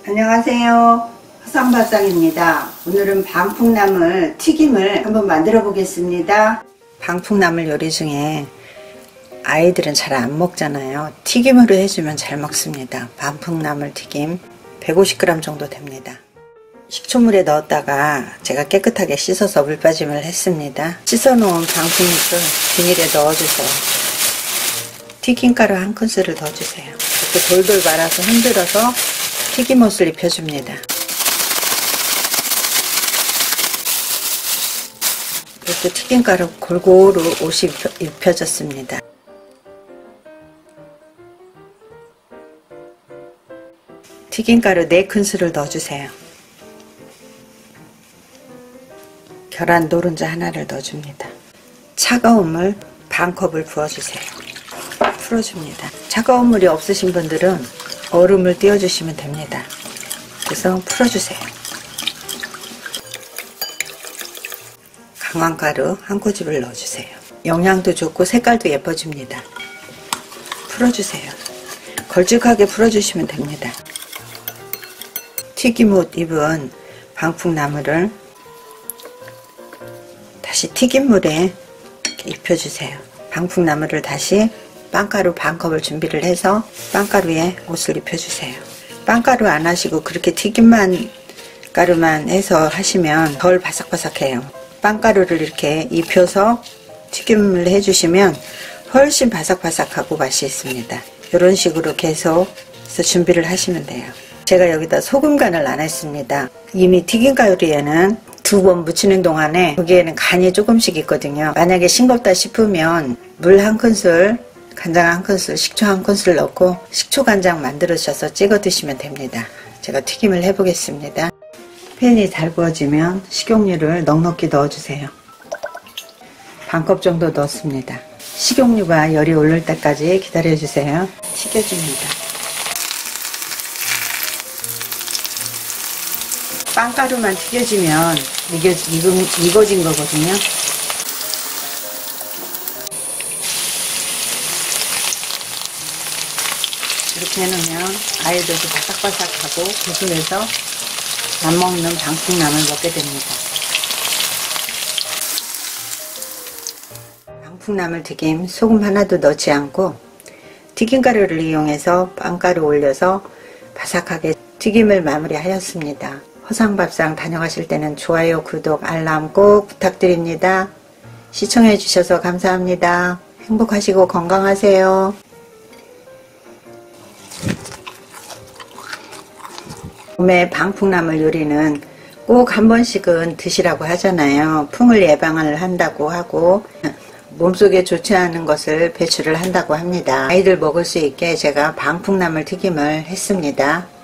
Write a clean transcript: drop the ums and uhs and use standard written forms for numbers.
안녕하세요. 화상밥상입니다. 오늘은 방풍나물 튀김을 한번 만들어 보겠습니다. 방풍나물 요리 중에 아이들은 잘 안 먹잖아요. 튀김으로 해주면 잘 먹습니다. 방풍나물 튀김 150g 정도 됩니다. 식초물에 넣었다가 제가 깨끗하게 씻어서 물빠짐을 했습니다. 씻어놓은 방풍잎을 비닐에 넣어주세요. 튀김가루 한 큰술을 넣어주세요. 이렇게 돌돌 말아서 흔들어서 튀김옷을 입혀줍니다. 이렇게 튀김가루 골고루 옷이 입혀졌습니다. 튀김가루 4큰술을 넣어주세요. 계란 노른자 하나를 넣어줍니다. 차가운 물 반컵을 부어주세요. 풀어줍니다. 차가운 물이 없으신 분들은 얼음을 띄워주시면 됩니다. 그래서 풀어주세요. 강황가루 한 꼬집을 넣어주세요. 영양도 좋고 색깔도 예뻐집니다. 풀어주세요. 걸쭉하게 풀어주시면 됩니다. 튀김옷 입은 방풍나물을 다시 튀김물에 이렇게 입혀주세요. 방풍나물을 다시 빵가루 반컵을 준비를 해서 빵가루에 옷을 입혀주세요. 빵가루 안 하시고 그렇게 튀김만 가루만 해서 하시면 덜 바삭바삭해요. 빵가루를 이렇게 입혀서 튀김을 해주시면 훨씬 바삭바삭하고 맛이 있습니다. 이런 식으로 계속 해서 준비를 하시면 돼요. 제가 여기다 소금 간을 안 했습니다. 이미 튀김가루에는 2번 무치는 동안에 여기에는 간이 조금씩 있거든요. 만약에 싱겁다 싶으면 물 한 큰술, 간장 한 큰술, 식초 한 큰술 넣고 식초간장 만들으셔서 찍어 드시면 됩니다. 제가 튀김을 해보겠습니다. 팬이 잘 구워지면 식용유를 넉넉히 넣어주세요. 반컵 정도 넣습니다. 식용유가 열이 오를 때까지 기다려주세요. 튀겨줍니다. 빵가루만 튀겨지면 익어진 거거든요. 이렇게 해놓으면 아이들도 바삭바삭하고 고소해서 안 먹는 방풍나물 먹게 됩니다. 방풍나물 튀김 소금 하나도 넣지 않고 튀김가루를 이용해서 빵가루 올려서 바삭하게 튀김을 마무리하였습니다. 허상밥상 다녀가실 때는 좋아요, 구독, 알람 꼭 부탁드립니다. 시청해 주셔서 감사합니다. 행복하시고 건강하세요. 봄에 방풍나물 요리는 꼭 한 번씩은 드시라고 하잖아요. 풍을 예방을 한다고 하고 몸속에 좋지 않은 것을 배출을 한다고 합니다. 아이들 먹을 수 있게 제가 방풍나물 튀김을 했습니다.